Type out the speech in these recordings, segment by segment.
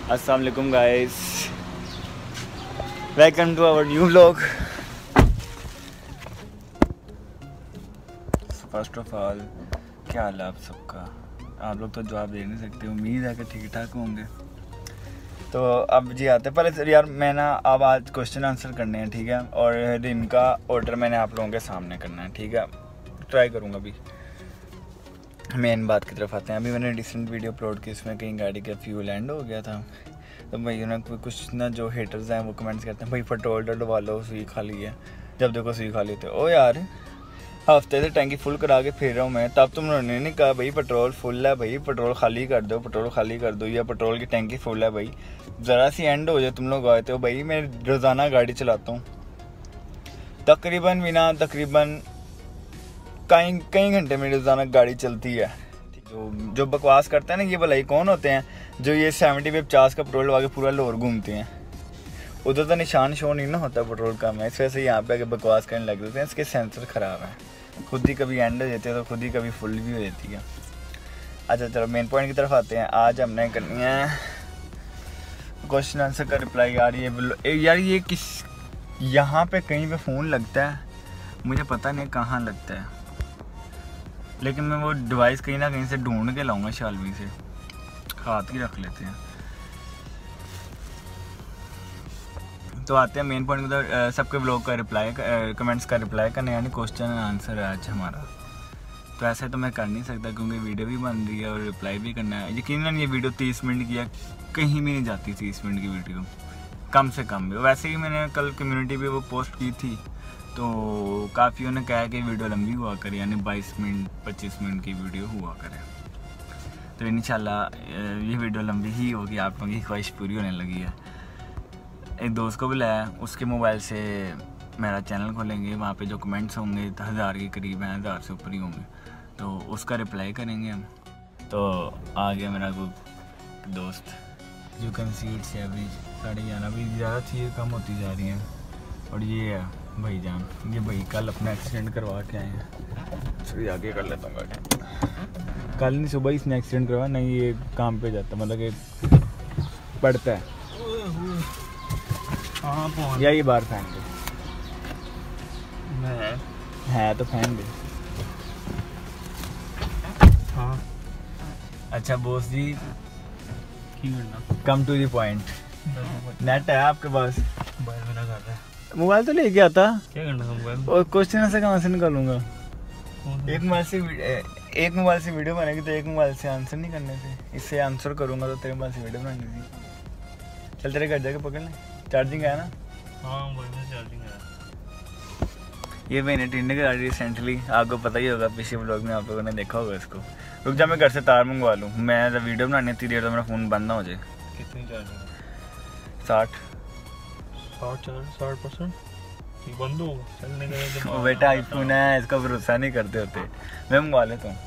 अस्सलाम वालेकुम guys, welcome to our new vlog. First of all क्या हाल है आप सबका? आप लोग तो जवाब दे नहीं सकते, उम्मीद है कि ठीक ठाक होंगे। तो अब जी आते हैं पहले यार, मैं ना अब आज क्वेश्चन आंसर करने हैं, ठीक है। और रिम का ऑर्डर मैंने आप लोगों के सामने करना है, ठीक है। ट्राई करूँगा। अभी मेन बात की तरफ आते हैं। अभी मैंने रिसेंट वीडियो अपलोड की, इसमें कहीं गाड़ी का फ्यूल एंड हो गया था। तो भाई ना कुछ ना जो हेटर्स हैं वो कमेंट्स करते हैं भाई पेट्रोल डलवा लो, सुई खा ली है। जब देखो सुई खा लेते हो। ओ यार, हफ्ते से टैंकी फुल करा के फिर रहा हूँ मैं, तब तुम उन्होंने नहीं कहा भाई पेट्रोल फुल है, भाई पेट्रोल खाली कर दो, पेट्रोल खाली कर दो, या पेट्रोल की टैंकी फुल है। भाई ज़रा सी एंड हो जाए, तुम लोग आते हो। भाई मैं रोज़ाना गाड़ी चलाता हूँ, तकरीबन कई घंटे में रोज़ाना गाड़ी चलती है। जो बकवास करते हैं ना, ये भलाई कौन होते हैं जो ये 70 पे 50 का पेट्रोल लगा के पूरा लाहौर घूमते हैं। उधर तो निशान शो नहीं ना होता पेट्रोल का। मैं इस वजह से यहाँ पे आके बकवास करने लग जाते हैं। इसके सेंसर ख़राब है, खुद ही कभी एंड हो जाते हैं तो खुद ही कभी फुल भी हो जाती है। अच्छा चलो मेन पॉइंट की तरफ आते हैं। आज हमने करनी है क्वेश्चन आंसर का रिप्लाई। यार ये किस यहाँ पे कहीं पे फ़ोन लगता है, मुझे पता नहीं कहाँ लगता है, लेकिन मैं वो डिवाइस कहीं ना कहीं से ढूंढ के लाऊंगा। शालवी से हाथ ही रख लेते हैं। तो आते हैं मेन पॉइंट की। सबके ब्लॉग का रिप्लाई, कमेंट्स का रिप्लाई करना, यानी क्वेश्चन एंड आंसर है आज हमारा। तो ऐसे तो मैं कर नहीं सकता क्योंकि वीडियो भी बन रही है और रिप्लाई भी करना है। यकीनन ये वीडियो 30 मिनट की है, कहीं भी नहीं जाती 30 मिनट की वीडियो, कम से कम भी। वैसे ही मैंने कल कम्युनिटी पे वो पोस्ट की थी, तो काफ़ी ने कहा कि वीडियो लंबी हुआ करे, यानी 22 मिनट 25 मिनट की वीडियो हुआ करे। तो इंशाल्लाह ये वीडियो लंबी ही होगी, आप लोगों की ख्वाहिश पूरी होने लगी है। एक दोस्त को बुलाया, उसके मोबाइल से मेरा चैनल खोलेंगे, वहाँ पे जो कमेंट्स होंगे 1000 के करीब हैं, 1000 से ऊपर ही होंगे, तो उसका रिप्लाई करेंगे हम। तो आ गया मेरा कोई दोस्त। You can see it's average, साढ़े जाना भी ज़्यादा चीज़ें कम होती जा रही हैं। और ये है भाईजान, ये भाई कल अपना एक्सीडेंट करवा के आए हैं। चलिए आगे कर लेता हूँ गाड़ी। कल नहीं सुबह इसने एक्सीडेंट करवा, नहीं ये काम पे जाता, मतलब कि पढ़ता है। या ये बार फैन दे है तो फैन दे। हाँ अच्छा Bose ji, come to the point. Net है आपके पास? मोबाइल तो लेके आता, क्या करना था मोबाइल? और क्वेश्चन से कहाँ से निकालूंगा? एक मोबाइल से वीडियो बनेगी तो एक मोबाइल से आंसर नहीं करने थे। इससे आंसर करूंगा तो तेरे मोबाइल से वीडियो बनानी थी। चल तेरे घर जाके पकड़ ले। चार्जिंग है ना? हाँ मोबाइल में चार्जिंग है। ये मैंने टिंडे करा रिसेंटली, आपको पता ही होगा, पिछले व्लॉग में आप लोगों ने देखा होगा इसको। रुक जा मैं घर से तार मंगवा लूँ, मैं जब वीडियो बनानी इतनी देर तो मेरा फ़ोन बंद ना हो जाए। कितनी चार्जिंग? 60% बंद होगा चलने का। बेटा आईफोन है, इसका भरोसा नहीं करते होते। मैं मंगवा लेता हूँ।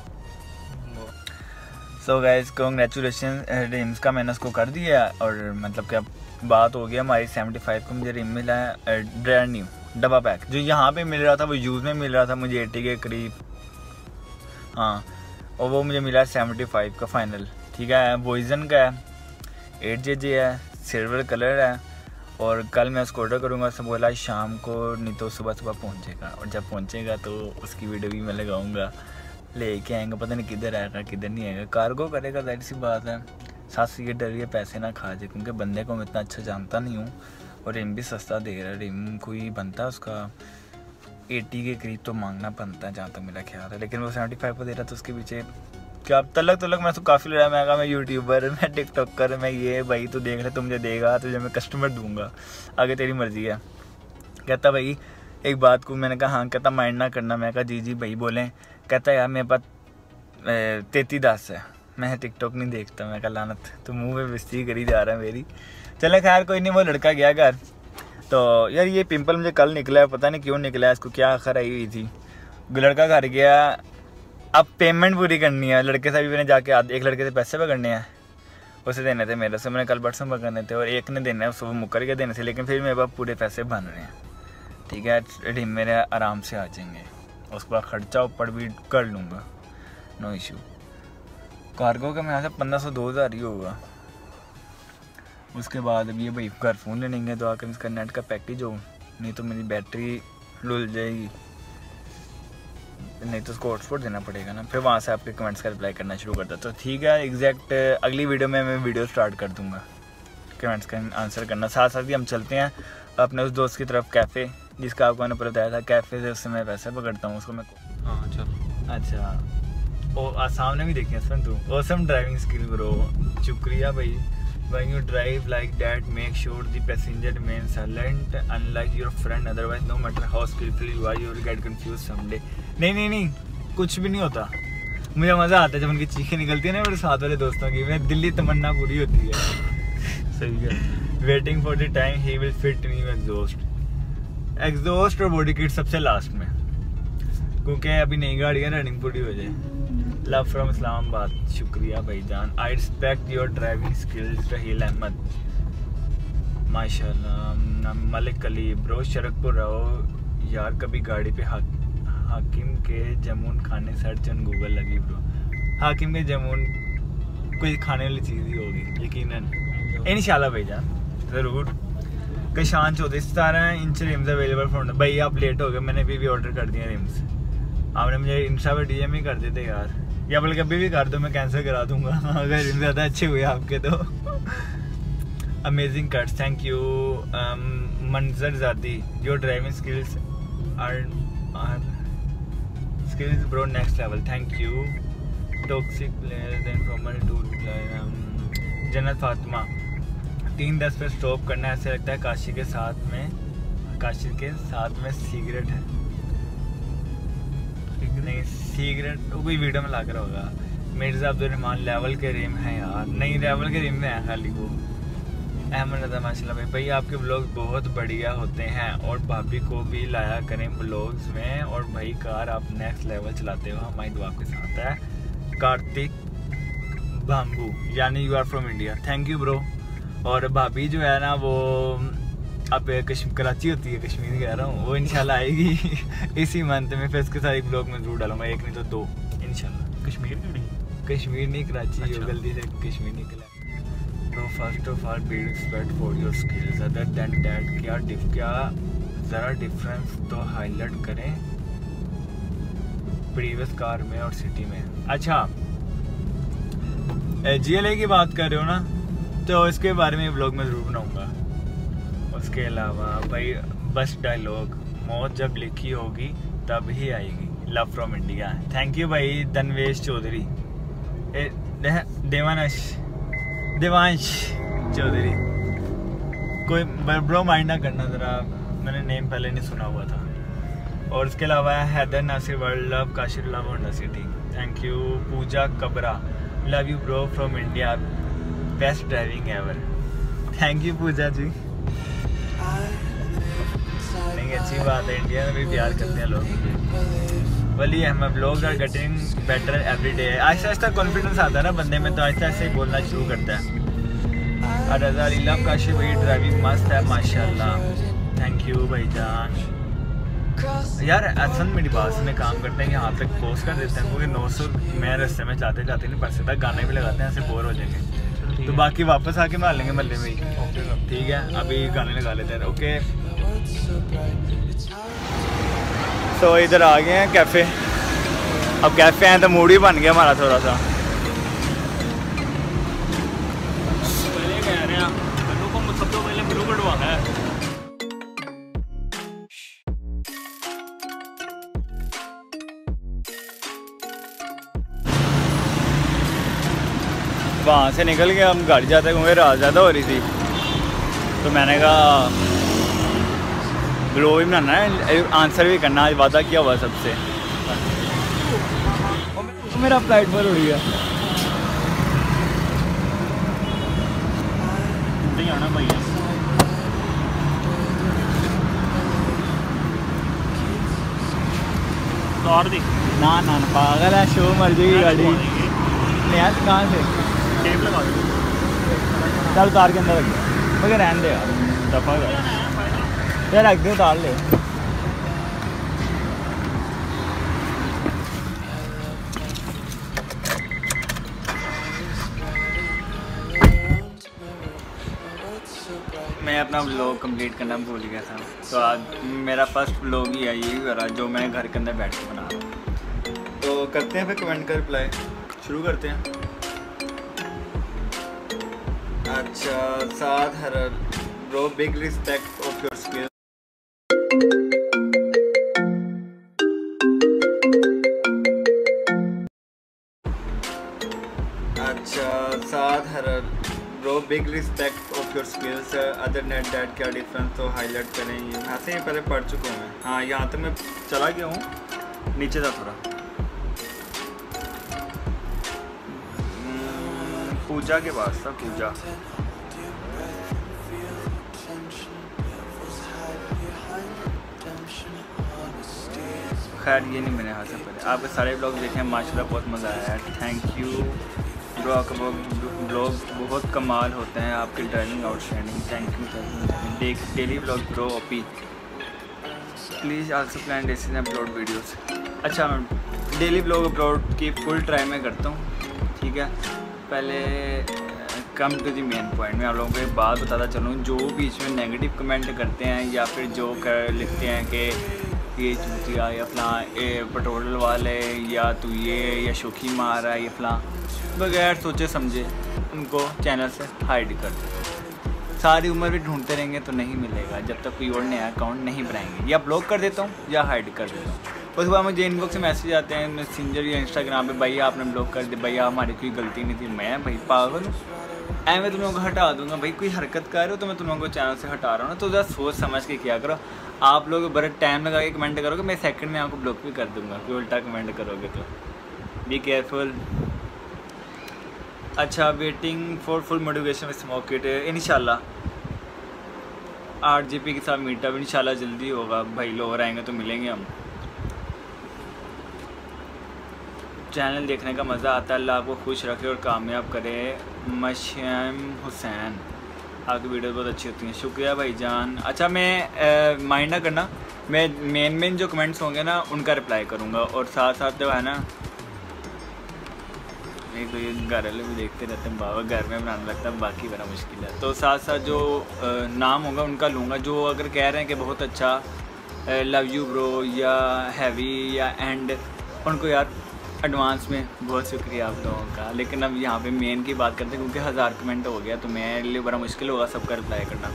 सो गाइस कांग्रेचुलेशन, रिम्स का मैंने उसको कर दिया। और मतलब क्या बात हो गया हमारी 75 को मुझे रिम मिला है ब्रांड न्यू डब्बा पैक। जो यहाँ पे मिल रहा था वो यूज़ में मिल रहा था मुझे 80 के करीब, हाँ, और वो मुझे मिला 75 का फाइनल, ठीक है। वॉइजन का है, 8JJ है, सिल्वर कलर है। और कल मैं उसको ऑर्डर करूँगा, उसने बोला शाम को, नहीं तो सुबह पहुँचेगा। और जब पहुँचेगा तो उसकी वीडियो भी मैं लगाऊँगा, लेके आएंगे, पता नहीं किधर आएगा किधर नहीं आएगा। कार्गो करेगा, जाहिर सी बात है। साथ से ये डर ये पैसे ना खा जाए, क्योंकि बंदे को मैं इतना अच्छा जानता नहीं हूँ। और रिम भी सस्ता दे रहा है, रिम कोई बनता है उसका 80 के करीब तो मांगना बनता है जहाँ तक मेरा ख्याल है। लेकिन वो 75 को दे रहा था, तो उसके पीछे क्या तलक मैं तो काफ़ी लड़ा। मैं कहा मैं यूट्यूबर, मैं टिकटॉकर, मैं ये, भाई तू देख ले, तू मुझे देगा तुझे मैं कस्टमर दूंगा, आगे तेरी मर्जी है। कहता भाई एक बात को, मैंने कहा हाँ। कहता माइंड ना करना। मैं कहा जी भाई बोलें। कहता यार मेरे पास 3310 है, मैं टिकटॉक नहीं देखता। मैं कहा लानत, तो मुँह में बेइज्जती करी जा रहा है मेरी। चले खैर कोई नहीं, वो लड़का गया घर। तो यार ये पिंपल मुझे कल निकला है, पता नहीं क्यों निकला है, इसको क्या आखिर आई हुई थी। लड़का घर गया, अब पेमेंट पूरी करनी है। लड़के से भी मैंने जाके एक लड़के से पैसे पकड़ने हैं, उसे देने थे मेरे से, मैंने कल परसों पकड़ने थे। और एक ने देने हैं, उसको मुकर के देने थे, लेकिन फिर मेरे पास पूरे पैसे बन रहे हैं, ठीक है। रिम मेरे आराम से आ जाएंगे, उसके बाद खर्चा ऊपर भी कर लूँगा, नो इशू। कार्गो का मेरे यहाँ से 1500-2000 ही होगा। उसके बाद अब ये भाई घर फ़ोन लेने गए, तो आकर इसका नेट का पैकेज हो, नहीं तो मेरी बैटरी लुल जाएगी, नहीं तो उसको हॉटस्पॉट देना पड़ेगा ना। फिर वहाँ से आपके कमेंट्स का रिप्लाई करना शुरू करता। तो ठीक है, एग्जैक्ट अगली वीडियो में मैं वीडियो स्टार्ट कर दूँगा कमेंट्स का आंसर करना। साथ साथ ही हम चलते हैं अपने उस दोस्त की तरफ, कैफ़े, जिसका आपको मैंने बताया था। कैफ़े से उससे मैं पैसे पकड़ता हूँ उसको मैं। हाँ चलो। अच्छा, ओ सामने भी देखिए सुन तू। ऑसम ड्राइविंग स्किल ब्रो, शुक्रिया भाई। When you drive like that, make sure the passenger remains silent, unlike your friend. Otherwise, no matter how skillful you are, you will get confused someday. नहीं, कुछ भी नहीं होता। मुझे मज़ा आता है जब उनकी चीखें निकलती है ना मेरे साथ वाले दोस्तों की, मेरी दिल्ली तमन्ना पूरी होती है। सही है। Waiting for the time he will fit new exhaust और बॉडी किट सबसे लास्ट में, क्योंकि अभी नई गाड़ी है, रनिंग पूरी हो जाए। लव फ्रॉम इस्लामाबाद, शुक्रिया भाईजान। I respect your driving skills. Raheel Ahmed, माशाल्लाह। मलिक अली ब्रो, शरकपुर रहो यार, कभी गाड़ी पे हाकिम के जामुन खाने सर्च ऑन गूगल लगी ब्रो। हाकिम के जामुन कोई खाने वाली चीज़ ही होगी यकीनन, इंशाल्लाह भाईजान, ज़रूर। Kashan 17 inch rims available for भाई। आप लेट हो गए, मैंने भी ऑर्डर कर दिया रिम्स। आपने मुझे इंस्टा पर डीएम ही कर देते यार, या बल्कि अभी भी कर दो, मैं कैंसिल करा दूंगा अगर रिम्स ज़्यादा अच्छे हुए आपके तो। Amazing cuts, thank you. Manzar Zadi, your driving skills are skills bro next level, thank you. Toxic player then former to Jannat Fatima, 3:10 पे स्टॉप करना, ऐसे लगता है काशी के साथ में सिगरेट है। नहीं, सिगरेट तो कोई वीडियो में लाकर होगा। मिर्ज़ा अब्दुल रहमान, लेवल के रिम है यार। नहीं, लेवल के रिम में है खाली वो। अहमद रजा, माशाल्लाह भाई आपके ब्लॉग्स बहुत बढ़िया होते हैं, और भाभी को भी लाया करें ब्लॉग्स में। और भाई कार आप नेक्स्ट लेवल चलाते हो, हमारी दुआ आपके साथ है। कार्तिक बाम्बू, यानी you are from India, thank you bro. और भाभी जो है ना वो अब कराची होती है, कश्मीर कह रहा हूँ, वो इंशाल्लाह आएगी इसी मंथ में। फिर उसके साथ एक ब्लॉग में जरूर डालूंगा, एक नहीं तो 2 इंशाल्लाह। कश्मीर नहीं कराची। अच्छा। गलती से कश्मीर निकला। तो first of all be respect for your skills, other than that क्या ज़रा डिफरेंस तो हाईलाइट करें प्रीवियस कार में और सिटी में। अच्छा, GLA की बात कर रहे हो ना, तो इसके बारे में ब्लॉग में ज़रूर बनाऊँगा। उसके अलावा भाई बस डायलॉग, मौत जब लिखी होगी तब ही आएगी। Love from India, thank you भाई। धनवेश चौधरी, देवांश चौधरी, कोई ब्रो माइंड ना करना ज़रा, मैंने नेम पहले नहीं सुना हुआ था। और उसके अलावा Haider Nasir, world love Kashir love Honda City, thank you. Pooja Kabra, love you bro from India, best driving ever, thank you Pooja ji. नहीं, अच्छी बात है, इंडिया में भी प्यार करते हैं लोग। Wali Ahmed, vlogs are getting better every day. आहिस्ता आहिस्ता कॉन्फिडेंस आता है ना बंदे में, तो आहिस्ता आहिस्ता ही बोलना शुरू करता है। और रज़ा इलाम काशी भाई, ड्राइविंग मस्त है माशाल्लाह, थैंक यू भाईजान। यार असन मेरी बात में काम करते हैं, यहाँ तक पोस्ट कर देते हैं, क्योंकि 900 मैं रास्ते में जाते जाते नहीं पढ़ सकता, गाने भी लगाते हैं, ऐसे बोर हो जाएंगे। तो बाकी वापस आके मार लेंगे मल्ले में ही, ठीक है। अभी गाने लगा लेते हैं, ओके। सो इधर आ गए हैं कैफ़े। अब कैफ़े हैं तो मूड ही बन गया हमारा थोड़ा सा। पहले कह रहे हैं मेनू को सबसे पहले मेनू कटवाना है। वहाँ से निकल के हम गाड़ी जाते क्योंकि रात ज़्यादा हो रही थी, तो मैंने कहा ब्लॉग भी बनाना है, आंसर भी करना, आज वादा किया हुआ सबसे। मेरा फ्लाइट पर हो गया आना भाई। ना ना पागल है, शो मर जाएगी गाड़ी। नया कहाँ से टेप लगा दो, चल उतार के अंदर रख दो, मगर रहने दे यार, दफा यार रख दे, उतार ले। मैं अपना व्लॉग कंप्लीट करना भूल गया था, तो आज मेरा फर्स्ट व्लॉग ही है यही वाला जो मैं घर के अंदर बैठ के बना रहा हूँ। तो करते हैं फिर कमेंट का रिप्लाई, शुरू करते हैं। अच्छा, साथ हर bro, big respect of your skill. अच्छा, साथ हर bro, big respect of your skills. Other नेट डैट क्या डिफरेंस, तो हाईलाइट करें। ये ऐसे ही पहले पढ़ चुका हूँ मैं। हाँ, यहाँ तक मैं चला गया हूँ, नीचे था थोड़ा। पूजा के पास था, पूजा। खैर ये नहीं मैंने हाथ से पहले आपके सारे ब्लॉग देखे हैं, माशाल्लाह बहुत मज़ा आया है। थैंक यू ब्रो, आपका ब्लॉग बहुत कमाल होते हैं, आपकी driving outstanding. Thank you. Daily vlog bro OP, please also plan days upload videos. अच्छा, डेली ब्लॉग अपलोड की फुल ट्राई में करता हूँ, ठीक है। पहले come to the main point, मैं आप लोगों को एक बात बताता चलूँ। जो बीच में नेगेटिव कमेंट करते हैं या फिर जो लिखते हैं कि ये चूतिया या फलां, ये पेट्रोल वाले, या तू ये, या शोखी मार रहा है, ये फलां, बगैर सोचे समझे उनको चैनल से हाइड कर दो। सारी उम्र भी ढूंढते रहेंगे तो नहीं मिलेगा जब तक कोई और नया अकाउंट नहीं बनाएंगे। या ब्लॉक कर देता हूँ या हाइड कर देता हूँ। उसके बाद मुझे इनबॉक्स से मैसेज आते हैं मैसेंजर या इंस्टाग्राम पे, भैया आपने ब्लॉक कर दिया, भैया हमारी कोई गलती नहीं थी। मैं भाई पागल हूँ, मैं तुम लोगों को हटा दूंगा। भाई कोई हरकत कर रहे हो तो मैं तुम लोगों को चैनल से हटा रहा हूँ ना, तो ज़रा सोच समझ के क्या करो। आप लोग बड़ा टाइम लगा के कमेंट करोगे, मैं सेकंड में आपको ब्लॉक भी कर दूंगा। कोई उल्टा कमेंट करोगे तो बी केयरफुल। अच्छा, waiting for full motivation smoke it. इंशाल्लाह 8 GP के साथ मीटअप इंशाल्लाह जल्दी होगा। भाई लोग आएंगे तो मिलेंगे हम। चैनल देखने का मज़ा आता है, अल्लाह आपको खुश रखे और कामयाब करे। मशम हुसैन, आपकी वीडियो बहुत अच्छी होती हैं, शुक्रिया भाईजान। अच्छा, मैं माइंड ना करना, मैं मेन जो कमेंट्स होंगे ना उनका रिप्लाई करूँगा, और साथ साथ जो है ना, एक तो ये घर वाले भी देखते रहते हैं, बाबा घर में बनाने लगता है, बाकी बड़ा मुश्किल है। तो साथ साथ जो नाम होगा उनका लूँगा, जो अगर कह रहे हैं कि बहुत अच्छा, लव यू ब्रो, या हैवी, या एंड, उनको यार एडवांस में बहुत शुक्रिया आप लोगों का। लेकिन अब यहाँ पे मेन की बात करते हैं, क्योंकि 1000 कमेंट हो गया तो मेरे लिए बड़ा मुश्किल होगा सबका रिप्लाई करना।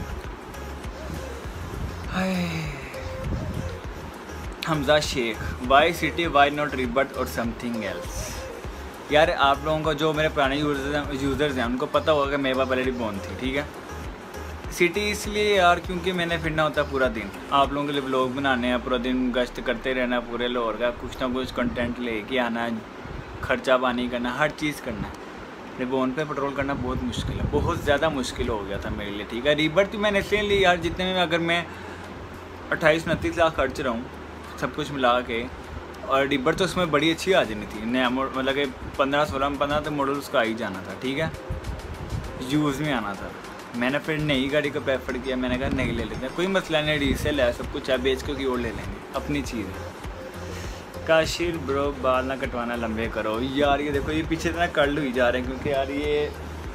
Hamza Sheikh, why city, why not rebirth और समथिंग एल्स। यार आप लोगों को जो मेरे पुराने यूज़र्स हैं उनको पता होगा कि मेरे पास पहले रिबॉन थी, ठीक है। सिटी इसलिए यार क्योंकि मैंने फिरना होता है पूरा दिन, आप लोगों के लिए व्लॉग बनाने हैं, पूरा दिन गश्त करते रहना पूरे लाहौर का, कुछ ना कुछ कंटेंट लेके आना, खर्चा पानी करना, हर चीज़ करना है। रिबॉन पे पेट्रोल करना बहुत मुश्किल है, बहुत ज़्यादा मुश्किल हो गया था मेरे लिए, ठीक है। रिबर्ट मैंने इसलिए ली यार, जितने में अगर मैं 28-29 लाख खर्च रहा हूँ सब कुछ मिला के, और रिबर्ट तो उसमें बड़ी अच्छी आ जानी थी, नया मतलब कि 15-16 तक मॉडल उसका आ ही जाना था, ठीक है, यूज़ में आना था। मैंने फिर नई गाड़ी को प्रेफर किया, मैंने कहा नहीं ले लेते हैं, कोई मसला नहीं, रीसेल है, सब कुछ है, बेच के और ले लेंगे, अपनी चीज़ है। काशिर ब्रो, बाल ना कटवाना, लंबे करो। यार ये देखो, ये पीछे इतना कर्ल हुई जा रहे हैं क्योंकि यार ये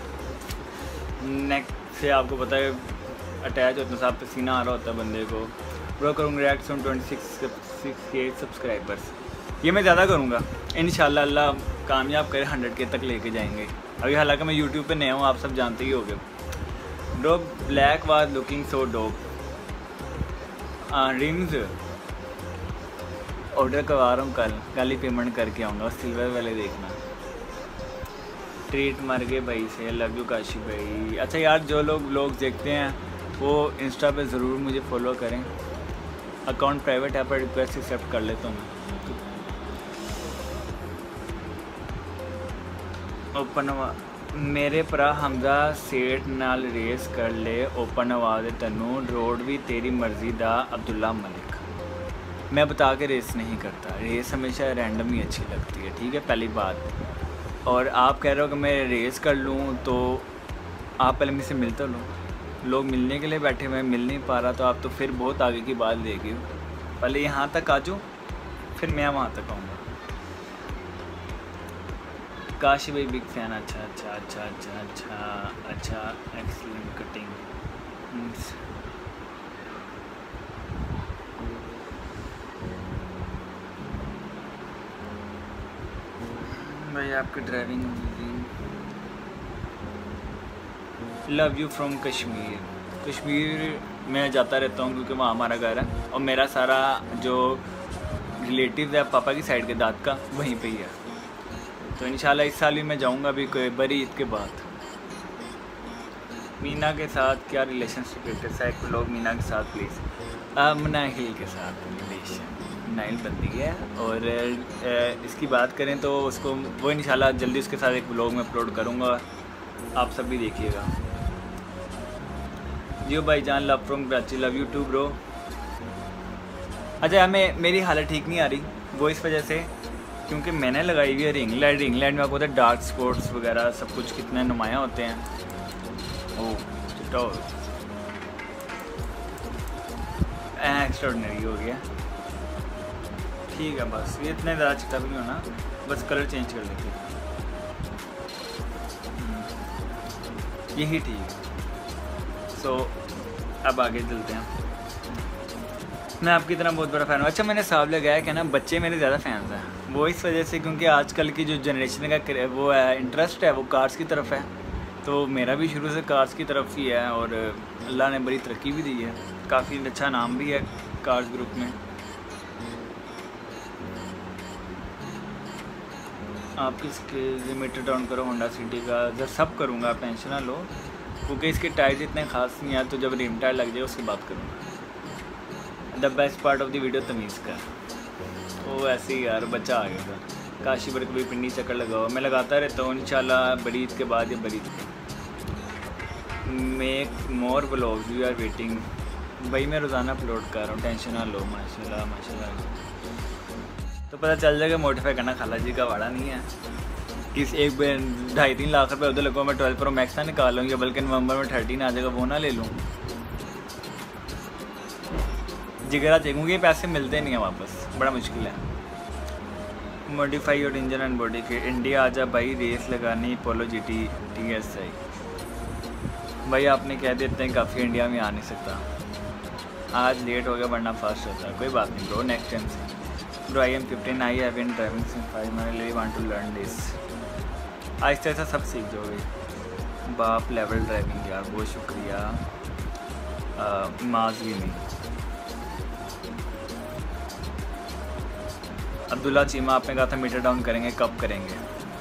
नेक से आपको पता है अटैच होता है, साफ पसीना आ रहा होता है बंदे को। Bro congrats on 26 subscribers. ये मैं ज़्यादा करूँगा इंशाल्लाह, अल्लाह कामयाब करे, 100K तक लेके जाएंगे। अभी हालांकि मैं यूट्यूब पे नया हूँ, आप सब जानते ही होंगे। Bro black was looking so dope. Rings order करवा रहा हूँ, कल ही पेमेंट करके आऊँगा, सिल्वर वाले देखना। ट्रीट मर गए भाई से, लव यू काशी भाई। अच्छा यार, जो लोग देखते हैं वो इंस्टा पे ज़रूर मुझे फॉलो करें, अकाउंट प्राइवेट है पर रिक्वेस्ट एक्सेप्ट कर लेता हूँ। ओपन मेरे भरा हमजा सेठ नाल रेस कर ले, ओपन आवाज़ तनू, रोड भी तेरी मर्ज़ी दा, अब्दुल्ला मलिक। मैं बता के रेस नहीं करता, रेस हमेशा रैंडम ही अच्छी लगती है, ठीक है, पहली बात। और आप कह रहे हो कि मैं रेस कर लूँ तो आप पहले मुझसे मिलता लो, लोग मिलने के लिए बैठे हुए, मिल नहीं पा रहा, तो आप तो फिर बहुत आगे की बात देगी। पहले यहाँ तक आ जाओ, फिर मैं वहाँ तक आऊँगा। काशी भाई बिग फैन। अच्छा, एक्सीलेंट कटिंग। भाई आपकी driving, love you from Kashmir. Kashmir मैं जाता रहता हूँ क्योंकि वहाँ हमारा घर है और मेरा सारा जो रिलेटिव है पापा की साइड के दाद का वहीं पे ही है। तो इंशाल्लाह इस साल भी मैं जाऊँगा अभी कोई बड़ी ईद के बाद। मीना के साथ क्या रिलेशनशिप है? एक लोग मीना के साथ प्लीज़। नाहिल के साथ रिलेशन, नाइल बंदी है। और इसकी बात करें तो उसको वो इंशाल्लाह जल्दी उसके साथ एक ब्लॉग में अपलोड करूँगा, आप सब भी देखिएगा। जियो भाई जान, love from Karachi, love you too bro. अच्छा हमें मेरी हालत ठीक नहीं आ रही, वो इस वजह से क्योंकि मैंने लगाई हुई है रिंग लाइट। रिंग लाइट में आपको पता है डार्क स्पॉट्स वगैरह सब कुछ कितने नुमायाँ होते हैं। ओह तो एक्स्ट्राऑर्डिनरी हो गया। ठीक है बस, ये इतना ज़्यादा चिट्टा भी नहीं होना, बस कलर चेंज कर लेते हैं, यही ठीक है। सो अब आगे चलते हैं। मैं आपकी तरह बहुत बड़ा फ़ैन हूँ। अच्छा मैंने हिसाब लगाया कि ना बच्चे मेरे ज़्यादा फैंस हैं, वो इस वजह से क्योंकि आजकल की जो जनरेशन का वो है इंटरेस्ट है वो कार्स की तरफ है। तो मेरा भी शुरू से कार्स की तरफ ही है और अल्लाह ने बड़ी तरक्की भी दी है, काफ़ी अच्छा नाम भी है कार्स ग्रुप में। आप किसके लिमिटेड डाउन करो होंडा सिटी का, जब सब करूँगा आप टेंशन ना लो, क्योंकि इसके टायर्स इतने खास नहीं है, तो जब रिम टायर लग जाए उसकी बात करूँगा। The best part of the video तमीज़ का, वो ऐसे ही यार बच्चा आ गया था। काशी पर कभी पिंडी चक्कर लगाओ, मैं लगाता रहता हूँ इंशाल्लाह बड़ी ईद के बाद या बड़ी ईद के। Make more vlogs, we are waiting. भाई मैं रोज़ाना अपलोड कर रहा हूँ, टेंशन ना लो। माशाल्लाह माशाल्लाह। तो पता चल जाएगा मोडिफाई करना खाला जी का वाड़ा नहीं है। किस एक 2.5-3 लाख रुपये उधर लगो, मैं 12 प्रो मैक्स ना निकाल लूँ, या बल्कि नवंबर में 13 आ जाएगा वो ना ले लूँ। जिगरा चाहिए क्योंकि पैसे मिलते नहीं हैं वापस, बड़ा मुश्किल है। मॉडिफाई और इंजन एंड बॉडी के इंडिया आजा भाई, रेस लगानी पोलो GT TSI। भाई आपने कह देते हैं काफ़ी इंडिया में आ नहीं सकता, आज लेट हो गया वरना फास्ट होता है। कोई बात नहीं ब्रो, नेक्स्ट टाइम से। Bro I am 15, I have been driving since 5, मैं really want to learn this. आहिस्ता आहिस्ता सब सीख जाओगे। बाप लेवल ड्राइविंग यार, बहुत शुक्रिया। माज भी नहीं। अब्दुल्ला चीमा आपने कहा था मीटर डाउन करेंगे, कब करेंगे?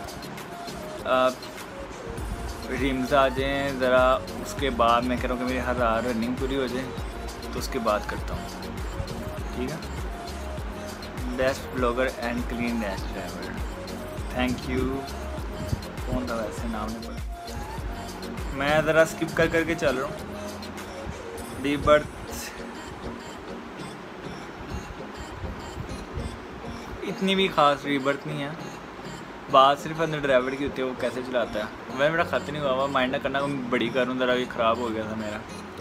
रिम्स आ जाएँ ज़रा, उसके बाद मैं कह रहा हूँ कि मेरी हर रनिंग पूरी हो जाए तो उसके बाद करता हूँ, ठीक है। Best vlogger and clean dash driver, thank you. कौन था वैसे, नाम नहीं पता, मैं ज़रा स्किप कर करके चल रहा हूँ। डी बर्थ इतनी भी खास रीबर्थ नहीं है, बात सिर्फ अंदर ड्राइवर की होती है वो कैसे चलाता है। वह मेरा खत नहीं हुआ, माइंड ना करना, बड़ी करूँ ज़रा, ये ख़राब हो गया था मेरा।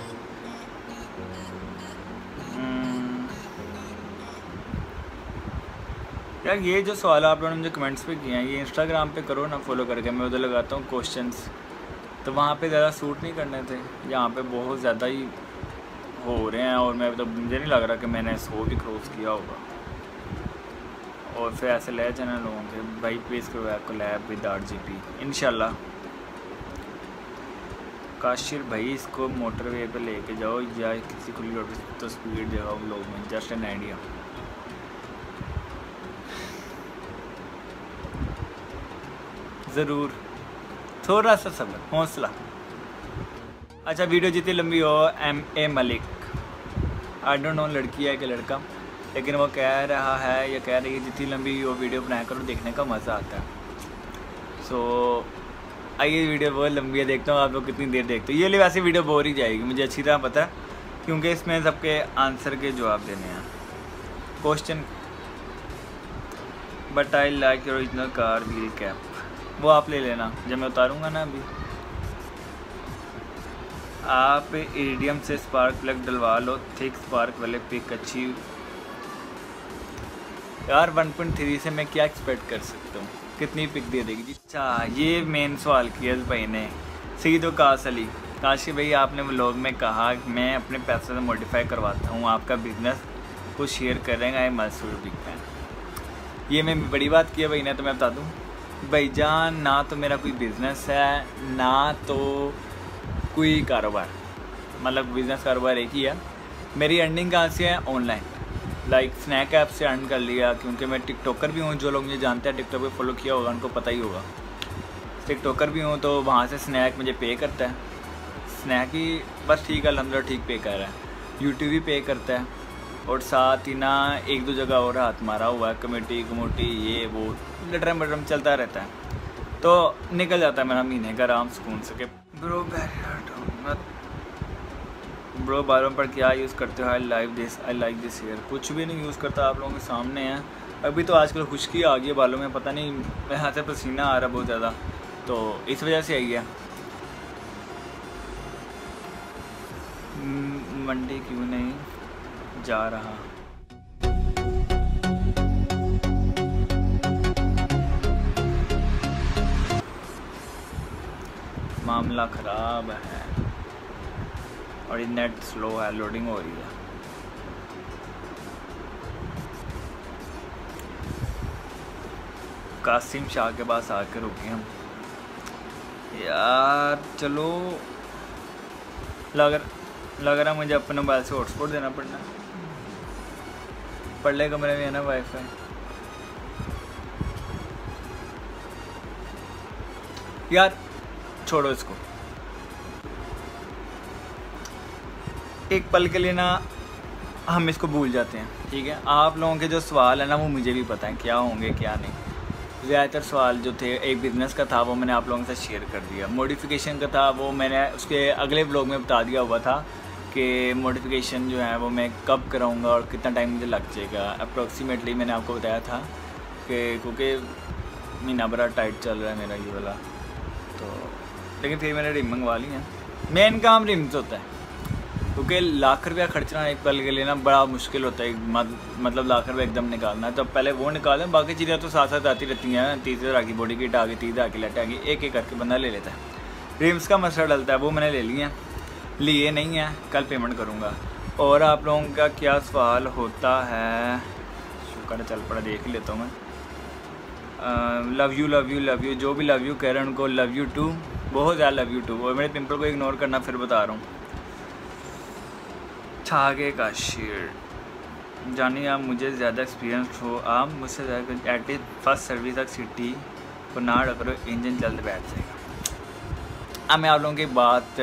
यार ये जो सवाल आप लोगों ने मुझे कमेंट्स पे किए हैं, ये इंस्टाग्राम पे करो ना फॉलो करके, मैं उधर लगाता हूँ क्वेश्चंस, तो वहाँ पे ज़्यादा सूट नहीं करने थे, यहाँ पे बहुत ज़्यादा ही हो रहे हैं। और मैं तो मुझे नहीं लग रहा कि मैंने 100 भी क्रॉस किया होगा। और फिर ऐसे ले जाना लोगों के, भाई प्लीज़ करो आपको लैब विद RGP इंशाल्लाह। काशिर भाई इसको मोटरवे पे लेके जाओ या किसी खुली रोड तो स्पीड जगह लोग में, जस्ट एन आइडिया। ज़रूर, थोड़ा सा सब्र, हौसला। अच्छा वीडियो जितनी लंबी हो, MA Malik, I don't know लड़की है कि लड़का, लेकिन वो कह रहा है या कह रही है जितनी लंबी वो वीडियो बनाया करो, देखने का मज़ा आता है। सो आइए, वीडियो बहुत लंबी है, देखता हूँ आप लोग कितनी देर देखते हो। ये लिए वैसे वीडियो बोर ही जाएगी, मुझे अच्छी तरह पता है, क्योंकि इसमें सबके आंसर के जवाब देने हैं। Question, but I like original car wheel cap, वो आप ले लेना जब मैं उतारूँगा ना। अभी आप इरिडियम से स्पार्क प्लग डलवा लो, थिक स्पार्क वाले पिक अच्छी। यार 1.3 से मैं क्या एक्सपेक्ट कर सकता हूँ, कितनी पिक दे देगी जी? अच्छा ये मेन सवाल किया भाई ने, सीधो कास अली, काशी भाई आपने व्लॉग में कहा कि मैं अपने पैसे से मॉडिफाई करवाता हूँ, आपका बिजनेस को शेयर करेंगे। आई मसूर बिग फैन। ये मैं बड़ी बात की है भाई ने, तो मैं बता दूँ भाईजान, ना तो मेरा कोई बिज़नेस है ना तो कोई कारोबार, मतलब बिज़नेस कारोबार एक ही है। मेरी अर्निंग कहाँ से है? ऑनलाइन, लाइक स्नैक ऐप से अर्न कर लिया, क्योंकि मैं टिकटॉकर भी हूँ। जो लोग मुझे जानते हैं, टिकटॉक पे फॉलो किया होगा, उनको पता ही होगा। टिकटॉकर भी हूँ, तो वहाँ से स्नैक मुझे पे करता है। स्नैक ही बस ठीक है, अल्हम्दुलिल्लाह ठीक पे कर रहा है। यूट्यूब भी पे करता है, और साथ ही ना एक दो जगह और हाथ मारा हुआ है, कमेटी ये वो लटरम बटरम चलता रहता है, तो निकल जाता है मेरा महीने का आराम सुकून से। ब्रो बारों पर क्या यूज़ करते हो? I like this hair. कुछ भी नहीं यूज़ करता, आप लोगों के सामने है। अभी तो आजकल खुश्की आ गई है बालों में, पता नहीं मेरे हाथ से पसीना आ रहा बहुत ज़्यादा, तो इस वजह से आई है। मंडी क्यों नहीं जा रहा? मामला ख़राब है और ये नेट स्लो है, लोडिंग हो रही है। कासिम शाह के पास आकर रुके हम यार। चलो लग रहा मुझे अपने मोबाइल से हॉटस्पॉट देना पड़ना। पढ़ले कमरे में है ना वाईफाई। यार छोड़ो इसको, एक पल के लिए ना हम इसको भूल जाते हैं, ठीक है। आप लोगों के जो सवाल है ना, वो मुझे भी पता है क्या होंगे क्या नहीं। ज़्यादातर सवाल जो थे, एक बिज़नेस का था, वो मैंने आप लोगों के साथ शेयर कर दिया। मॉडिफिकेशन का था, वो मैंने उसके अगले व्लॉग में बता दिया हुआ था कि मॉडिफिकेशन जो है वो मैं कब कराऊंगा और कितना टाइम मुझे लग जाएगा। अप्रॉक्सीमेटली मैंने आपको बताया था कि क्योंकि महीना बड़ा टाइट चल रहा है मेरा ये वाला, तो लेकिन फिर मैंने रिम मंगवा ली है। मेन काम रिम्स होता है, क्योंकि लाख रुपया खर्चना एक पल के लिए ना बड़ा मुश्किल होता है। मतलब लाख रुपया एकदम निकालना है, तो पहले वो निकालें, बाकी चीज़ें तो साथ साथ आती रहती हैं। 30,000 की बॉडी किट आ गई, 30,000 की लट आ गई, एक एक करके बंदा ले लेता है। रिम्स का मसला डलता है, वो मैंने ले लिए नहीं है, कल पेमेंट करूँगा। और आप लोगों का क्या सवाल होता है? शुक्र चल पड़ा, देख ही लेता हूँ मैं। लव यू जो भी लव यू कह रहे हैं उनको लव यू टू, बहुत ज़्यादा लव यू टू। और मेरे पिंपल को इग्नोर करना, फिर बता रहा हूँ। छागे का शेर जानिए, आप मुझे ज़्यादा एक्सपीरियंस हो, आप मुझसे ज़्यादा एटलीस्ट फर्स्ट सर्विस तक सिटी को ना करो, इंजन जल्द बैठ जाएगा। अब मैं आप लोगों की बात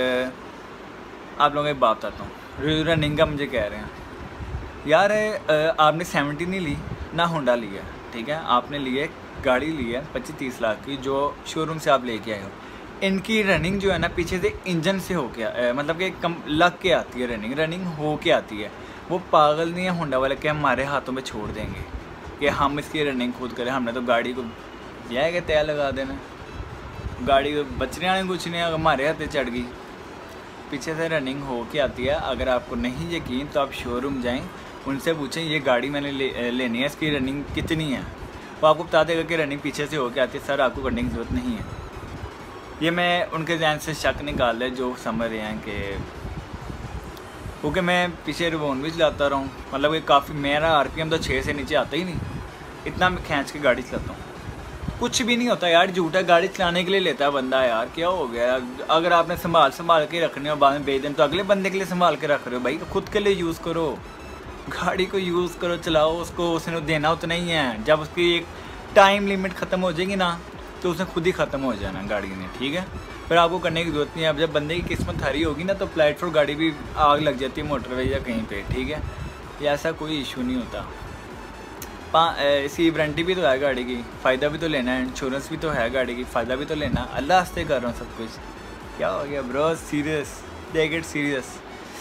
बताता हूँ। रनिंग का मुझे कह रहे हैं यार, आपने 70 नहीं ली ना, होंडा लिया, ठीक है। आपने लिए गाड़ी ली है 25-30 लाख की, जो शोरूम से आप लेके आए हो। इनकी रनिंग जो है ना, पीछे से इंजन से हो के मतलब कि कम लग के आती है, रनिंग हो के आती है। वो पागल नहीं है होंडा वाले कि हमारे हाथों में छोड़ देंगे कि हम इसकी रनिंग खुद करें। हमने तो गाड़ी को यह है कि तय लगा देना, गाड़ी को बचने वाले कुछ नहीं, हमारे हाथ चढ़ गई। पीछे से रनिंग हो के आती है। अगर आपको नहीं यकीन तो आप शोरूम जाएं, उनसे पूछें ये गाड़ी मैंने लेनी है, इसकी रनिंग कितनी है, वो आपको बता देगा कि रनिंग पीछे से हो के आती है। सर आपको करने की ज़रूरत नहीं है। ये मैं उनके ध्यान से शक निकाल रहे जो समझ रहे हैं कि, क्योंकि मैं पीछे रिवोन भी चलाता रहा हूँ, मतलब कि काफ़ी, मेरा RPM तो 6 से नीचे आता ही नहीं, इतना मैं खींच के गाड़ी चलाता हूँ। कुछ भी नहीं होता यार, झूठा गाड़ी चलाने के लिए लेता है बंदा। यार क्या हो गया? अगर आपने संभाल के रखनी हो, बाद में बेच दें, तो अगले बंदे के लिए संभाल के रख रहे हो भाई, खुद के लिए यूज़ करो, गाड़ी को यूज़ करो, चलाओ उसको, उसने देना उतना ही है। जब उसकी एक टाइम लिमिट ख़त्म हो जाएगी ना, तो उसने खुद ही ख़त्म हो जाना गाड़ी ने, ठीक है। फिर आपको करने की ज़रूरत नहीं है। अब जब बंदे की किस्मत हरी होगी ना, तो प्लेटफॉर्म गाड़ी भी आग लग जाती है मोटरवे या कहीं पे, ठीक है। ये ऐसा कोई इशू नहीं होता। इसकी वारंटी भी तो है गाड़ी की, फ़ायदा भी तो लेना है, इंश्योरेंस भी तो है गाड़ी की, फ़ायदा भी तो लेना। अल्लाह हस्ते कर रहा हूँ सब कुछ। क्या हो गया bro? Serious, take it serious.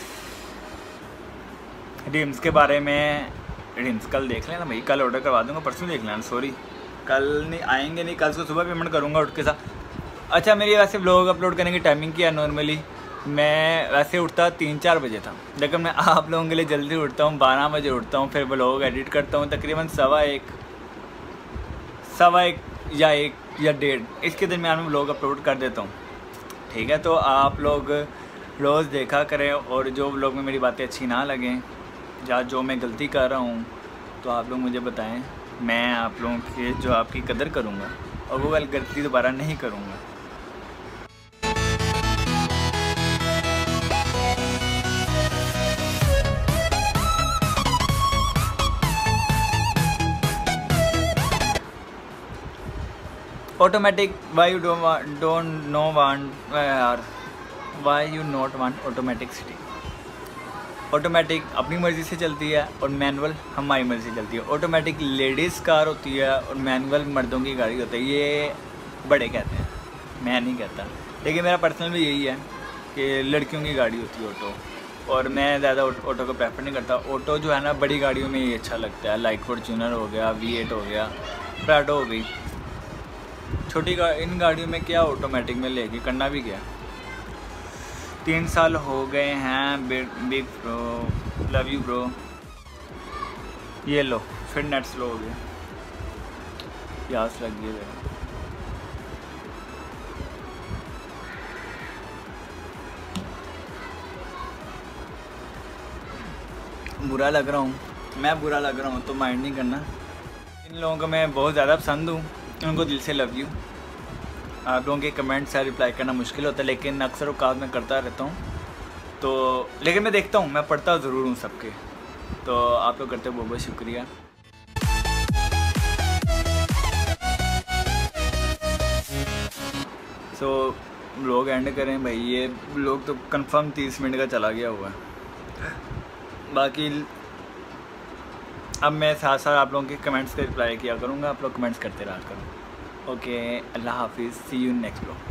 Rims के बारे में, रिम्स कल देख लेना भाई, कल ऑर्डर करवा दूँगा, परसों देख लेना। सॉरी कल नहीं आएंगे, नहीं कल को सुबह पेमेंट करूँगा उठ के साथ। अच्छा, मेरी वैसे ब्लॉग अपलोड करने की टाइमिंग क्या है? नॉर्मली मैं वैसे उठता 3-4 बजे था, लेकिन मैं आप लोगों के लिए जल्दी उठता हूँ, 12 बजे उठता हूँ। फिर ब्लॉग एडिट करता हूँ तकरीबन 1:15 या 1 या 1:30 इसके दरमियान में ब्लॉग अपलोड कर देता हूँ, ठीक है। तो आप लोग रोज़ देखा करें, और जो लोग में मेरी बातें अच्छी ना लगें या जो मैं गलती कर रहा हूँ तो आप लोग मुझे बताएं, मैं आप लोगों के जो आपकी कदर करूँगा और वो वाली गलती दोबारा नहीं करूँगा। Automatic why you don't know want यार, why you not want automatic city. Automatic अपनी मर्ज़ी से चलती है और मैनुअल हमारी मर्ज़ी से चलती है। ऑटोमेटिक लेडीज़ कार होती है और मैनुअल मर्दों की गाड़ी होती है, ये बड़े कहते हैं, मैं नहीं कहता। लेकिन मेरा पर्सनल भी यही है कि लड़कियों की गाड़ी होती है ऑटो, और मैं ज़्यादा ऑटो को प्रेफर नहीं करता। ऑटो जो है ना बड़ी गाड़ियों में ये अच्छा लगता है, लाइक फॉर्च्यूनर हो गया, V8 हो गया, प्राडो हो गई। छोटी इन गाड़ियों में क्या ऑटोमेटिक में लेके करना भी क्या। 3 साल हो गए हैं big bro, love you bro. ये लो फिर नेट स्लो हो गया, प्यास लग गई है। बुरा लग रहा हूँ, मैं बुरा लग रहा हूँ तो माइंड नहीं करना। इन लोगों को मैं बहुत ज़्यादा पसंद हूँ, उनको दिल से लव यू। आप लोगों के कमेंट से रिप्लाई करना मुश्किल होता है, लेकिन अक्सर औकात में करता रहता हूँ। तो लेकिन मैं देखता हूँ, मैं पढ़ता ज़रूर हूँ सबके। तो आप लोग करते बहुत बहुत शुक्रिया। सो व्लॉग एंड करें भाई, ये व्लॉग तो कंफर्म 30 मिनट का चला गया हुआ है। बाकी अब मैं साथ साथ आप लोगों के कमेंट्स का रिप्लाई किया करूँगा, आप लोग कमेंट्स करते रहा करो। ओके, अल्लाह हाफिज़, सी यू नेक्स्ट व्लॉग।